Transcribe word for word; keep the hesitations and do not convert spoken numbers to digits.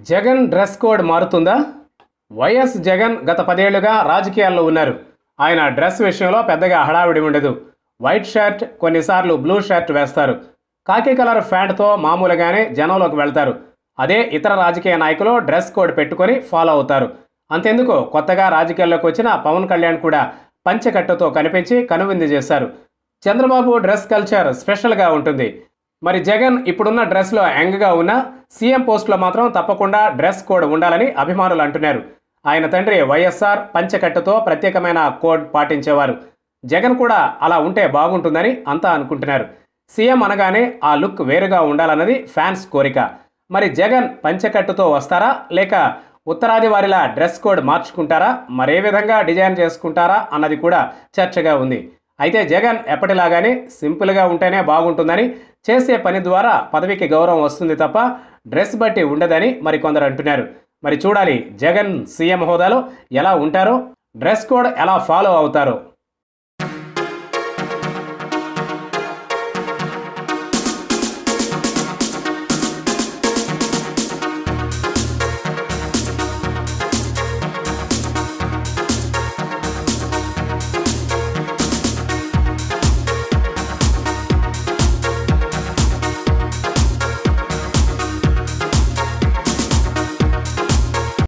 Jagan dress code మారుతుందా? YS Jagan గత పదేళ్లుగా రాజకీయాల్లో ఉన్నారు. ఆయన డ్రెస్ విషయంలో పెద్దగా హడావిడి ఉండదు. వైట్ షర్ట్, కొన్నిసార్లు బ్లూ షర్ట్ వేస్తారు. కాకి కలర్ ప్యాంట్తో మామూలుగానే జనంలోకి వెళ్తారు. అదే ఇతర రాజకీయ నాయకులు డ్రెస్ కోడ్ పెట్టుకొని ఫాలో అవుతారు. అంతెందుకు, కొత్తగా రాజకీయాల్లోకి వచ్చిన పవన్ కళ్యాణ్ కూడా పంచెకట్టుతో కనిపించి కనువిందు చేశారు. చంద్రబాబు డ్రెస్ కల్చర్ స్పెషల్గా ఉంటుంది. మరి జగన్ ఇప్పుడున్న డ్రెస్లో యంగ్గా ఉన్న సీఎం పోస్టులో మాత్రం తప్పకుండా డ్రెస్ కోడ్ ఉండాలని అభిమానులు అంటున్నారు. ఆయన తండ్రి వైఎస్ఆర్ పంచెకట్టుతో ప్రత్యేకమైన కోడ్ పాటించేవారు. జగన్ కూడా అలా ఉంటే బాగుంటుందని అంతా అనుకుంటున్నారు. సీఎం అనగానే ఆ లుక్ వేరుగా ఉండాలన్నది ఫ్యాన్స్ కోరిక. మరి జగన్ పంచెకట్టుతో వస్తారా, లేక ఉత్తరాది వారిలా డ్రెస్ కోడ్ మార్చుకుంటారా, మరే విధంగా డిజైన్ చేసుకుంటారా అన్నది కూడా చర్చగా ఉంది. అయితే జగన్ ఎప్పటిలాగానే సింపుల్గా ఉంటేనే బాగుంటుందని, చేసే పని ద్వారా పదవికి గౌరవం వస్తుంది తప్ప డ్రెస్ బట్టి ఉండదని మరికొందరు అంటున్నారు. మరి చూడాలి జగన్ సీఎం హోదాలో ఎలా ఉంటారో, డ్రెస్ కోడ్ ఎలా ఫాలో అవుతారో.